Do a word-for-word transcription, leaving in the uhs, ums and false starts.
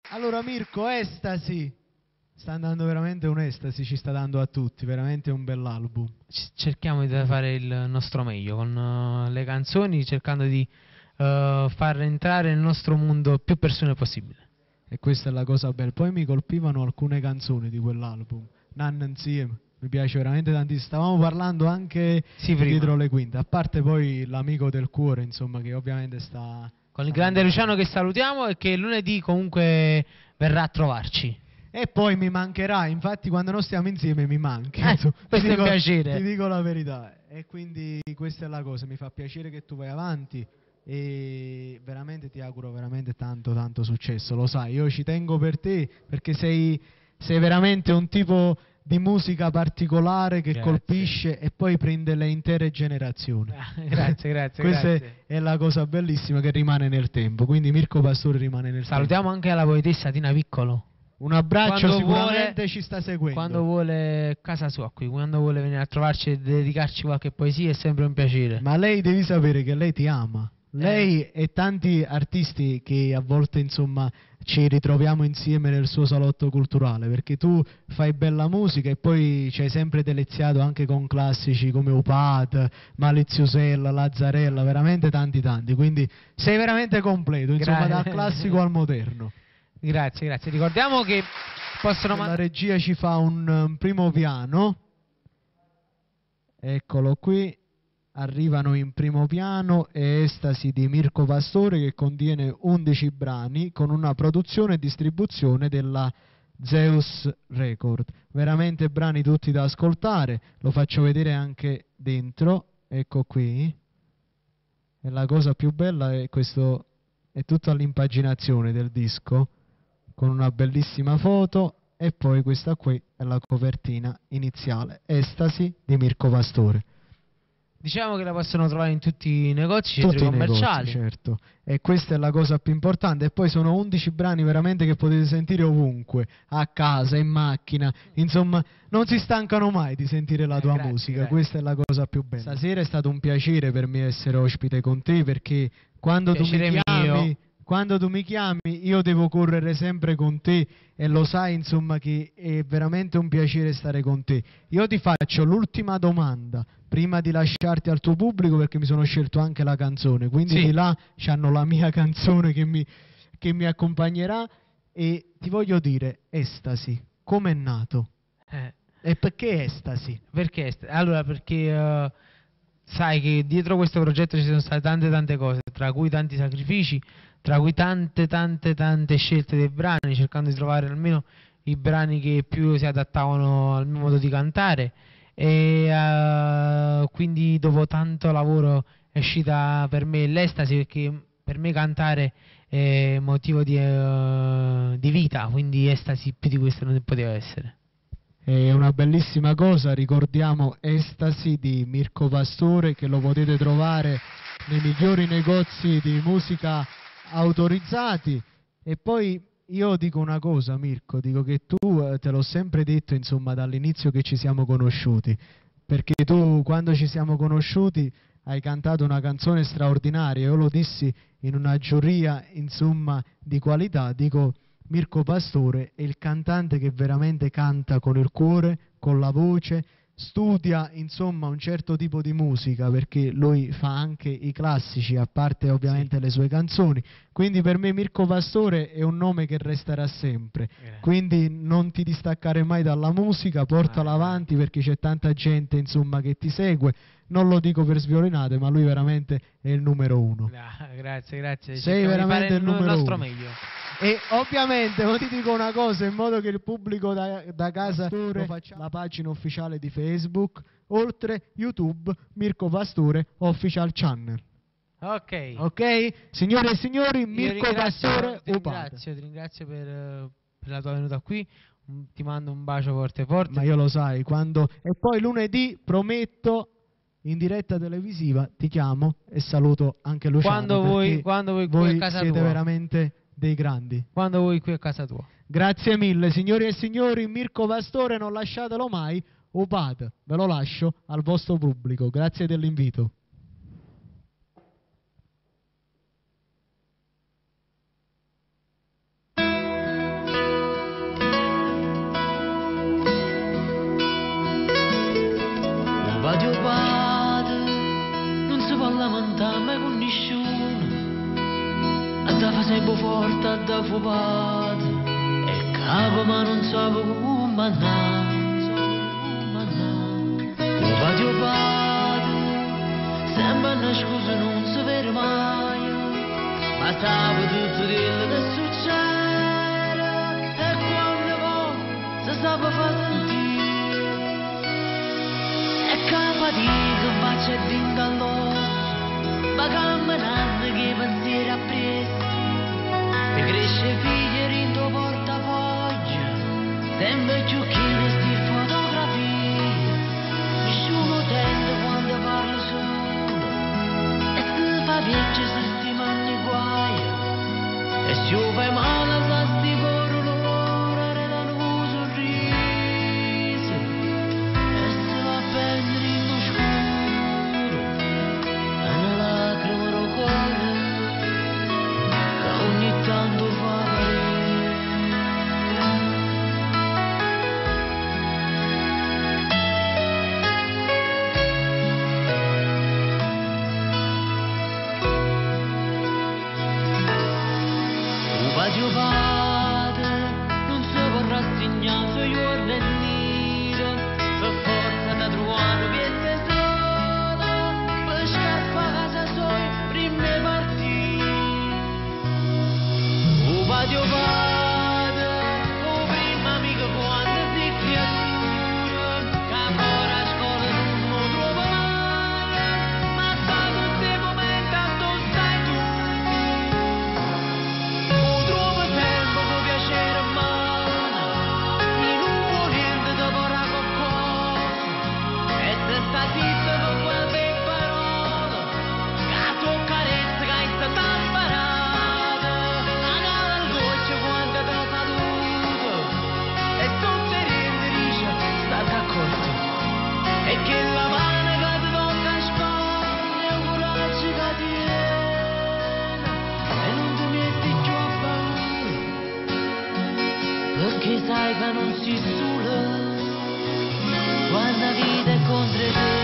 Allora Mirko, Estasi sta andando veramente un'estasi, ci sta dando a tutti, veramente un bell'album. Cerchiamo di fare il nostro meglio con uh, le canzoni, cercando di uh, far entrare nel nostro mondo più persone possibile. E questa è la cosa bella. Poi mi colpivano alcune canzoni di quell'album, Nanna insieme, mi piace veramente tantissimo. Stavamo parlando anche sì, dietro le quinte, a parte poi l'amico del cuore, insomma, che ovviamente sta... Con il grande Luciano che salutiamo e che lunedì comunque verrà a trovarci. E poi mi mancherà, infatti quando non stiamo insieme mi manchi. Eh, questo dico, è un piacere. Ti dico la verità. E quindi questa è la cosa, mi fa piacere che tu vai avanti e veramente ti auguro veramente tanto tanto successo, lo sai, io ci tengo per te perché sei, sei veramente un tipo di musica particolare che grazie. colpisce e poi prende le intere generazioni. Ah, grazie, grazie. Questa grazie. È, è la cosa bellissima che rimane nel tempo, quindi Mirko Pastore rimane nel Salutiamo tempo. anche la poetessa Tina Piccolo. Un abbraccio, quando sicuramente vuole, ci sta seguendo. Quando vuole casa sua qui, quando vuole venire a trovarci e dedicarci qualche poesia è sempre un piacere. Ma lei devi sapere che lei ti ama. Lei eh. e tanti artisti che a volte insomma ci ritroviamo insieme nel suo salotto culturale, perché tu fai bella musica e poi ci hai sempre deliziato anche con classici come Upat, Maliziusella, Lazzarella, veramente tanti tanti, quindi sei veramente completo, insomma, dal classico al moderno. Grazie, grazie. Ricordiamo che possono... La regia ci fa un, un primo piano, eccolo qui. Arrivano in primo piano e Estasi di Mirko Pastore, che contiene undici brani con una produzione e distribuzione della Zeus Record. Veramente brani tutti da ascoltare, lo faccio vedere anche dentro, ecco qui. E la cosa più bella è questo, è tutta l'impaginazione del disco con una bellissima foto e poi questa qui è la copertina iniziale, Estasi di Mirko Pastore. Diciamo che la possono trovare in tutti i negozi, tutti centri i commerciali. Negozi, certo. E questa è la cosa più importante. E poi sono undici brani veramente che potete sentire ovunque, a casa, in macchina. Insomma, non si stancano mai di sentire la eh, tua grazie, musica. grazie. Questa è la cosa più bella. Stasera è stato un piacere per me essere ospite con te, perché quando tu mi chiami... Mio. Quando tu mi chiami io devo correre sempre con te e lo sai insomma che è veramente un piacere stare con te. Io ti faccio l'ultima domanda prima di lasciarti al tuo pubblico, perché mi sono scelto anche la canzone, quindi sì. di là c'hanno la mia canzone che mi, che mi accompagnerà e ti voglio dire, Estasi, com'è nato? Eh. E perché Estasi? Perché? Allora perché... Uh... sai che dietro questo progetto ci sono state tante tante cose, tra cui tanti sacrifici, tra cui tante tante tante scelte dei brani, cercando di trovare almeno i brani che più si adattavano al mio modo di cantare e uh, quindi dopo tanto lavoro è uscita per me l'estasi, perché per me cantare è motivo di, uh, di vita, quindi estasi più di questo non poteva essere. È una bellissima cosa, ricordiamo Estasi di Mirko Pastore, che lo potete trovare nei migliori negozi di musica autorizzati. E poi io dico una cosa, Mirko, dico che tu, eh, te l'ho sempre detto insomma dall'inizio che ci siamo conosciuti, perché tu quando ci siamo conosciuti hai cantato una canzone straordinaria, io lo dissi in una giuria insomma di qualità, dico... Mirko Pastore è il cantante che veramente canta con il cuore, con la voce, studia insomma un certo tipo di musica, perché lui fa anche i classici, a parte ovviamente sì. le sue canzoni, quindi per me Mirko Pastore è un nome che resterà sempre, eh. quindi non ti distaccare mai dalla musica, portala ah, avanti ah. perché c'è tanta gente insomma che ti segue, non lo dico per sviolinate, ma lui veramente è il numero uno. Ah, grazie, grazie. Sei Cerchiamo veramente il numero il nostro uno. meglio. E ovviamente ma ti dico una cosa, in modo che il pubblico da, da casa lo faccia, la pagina ufficiale di Facebook, oltre YouTube Mirko Pastore Official Channel. Ok. Ok? Signore e signori, Mirko Pastore ti ringrazio, ti ringrazio per, per la tua venuta qui. Ti mando un bacio forte forte. Ma io lo sai, quando... E poi lunedì prometto in diretta televisiva ti chiamo e saluto anche Luciano. Quando vuoi, quando vuoi qui voi a casa siete tua. veramente dei grandi. Quando vuoi qui a casa tua. Grazie mille, signori e signori, Mirko Pastore, non lasciatelo mai. Upat, ve lo lascio al vostro pubblico. Grazie dell'invito. preoccupato e capo ma non so come andare, o patio padre sembra una scusa non si vede mai, ma stavo tutto quello che succede e quando poi si sa per far sentire e capa di che faccia e vinca all'osso, ma camminando che pensieri appresso e cresce figlio in tuo portafoglio, sempre più chiede sti fotografie, nessuno tende quando parlo solo e se fa viaggio su sti magni guai e se io fai male sa sti coro loro redano un sorriso e se va a prendere in lo scuro e una lacrima al cuore che ogni tanto fa patio padre non si può rassegnare sui giorni e nero per forza da trovare piezze sola per scarpa a casa sua prime partite o patio padre o prima amica quando si creatura che ancora a scuola non lo trova mai ma sta tutti i momenti dove stai tu sta zitta con quelle parole che tu carezza che hai stata imparata a gara al goccio quando ti saluto e tutte rende dice state accorti e che la mano che ti tocca a spalle è un coraggio che ti viene e non ti metti più a paura perché sai che non si sola quando la vita è contro te